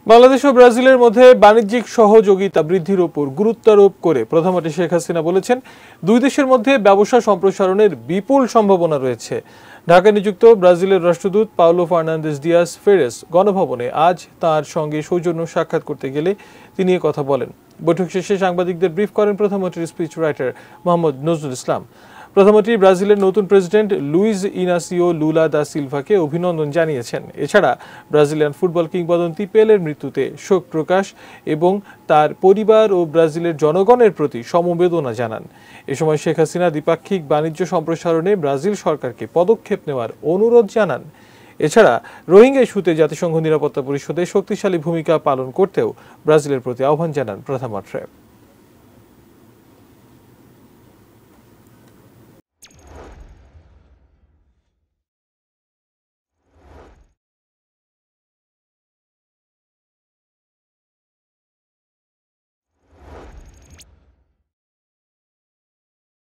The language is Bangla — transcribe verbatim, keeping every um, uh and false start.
বাংলাদেশ ও ব্রাজিলের মধ্যে বাণিজ্যিক সহযোগিতা বৃদ্ধির উপর গুরুত্ব আরোপ করে প্রধানমন্ত্রী শেখ হাসিনা বলেছেন, দুই দেশের মধ্যে ব্যবসা সম্প্রসারণের বিপুল সম্ভাবনা রয়েছে। ঢাকায় নিযুক্ত ব্রাজিলের রাষ্ট্রদূত পাওলো ফার্নান্দেজ দিয়াস ফেরেস গণভবনে আজ তার সঙ্গে সৌজন্য সাক্ষাৎ করতে গেলে তিনি এ কথা বলেন। বৈঠক শেষে সাংবাদিকদের ব্রিফ করেন প্রধানমন্ত্রীর স্পিচ রাইটার মোহাম্মদ নজরুল ইসলাম। প্রধানমন্ত্রী ব্রাজিলের নতুন president Luiz Inacio Lula da সিলভাকে অভিনন্দন জানিয়েছেন। এছাড়া ব্রাজিলিয়ান ফুটবল কিংবদন্তি পেলের মৃত্যুতে শোক প্রকাশ এবং তার পরিবার ও ব্রাজিলের জনগণের প্রতি সমবেদনা জানান। এ সময় শেখ হাসিনা দ্বিপাক্ষিক বাণিজ্য সম্প্রসারণে ব্রাজিল সরকারকে পদক্ষেপ নেওয়ার অনুরোধ জানান। এছাড়া রোহিঙ্গা ইস্যুতে জাতিসংঘ নিরাপত্তা পরিষদে শক্তিশালী ভূমিকা পালন করতেও ব্রাজিলের প্রতি আহ্বান জানান প্রধানমন্ত্রী।